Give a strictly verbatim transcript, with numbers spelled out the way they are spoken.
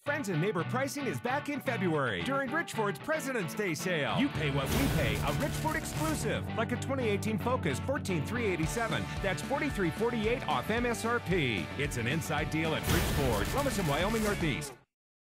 Friends and Neighbor pricing is back in February during Richford's President's Day sale. You pay what we pay, a Richford exclusive, like a twenty eighteen Focus, fourteen thousand three hundred eighty-seven dollars. That's forty-three hundred forty-eight dollars off M S R P. It's an inside deal at Richford, Lummis and Wyoming Northeast.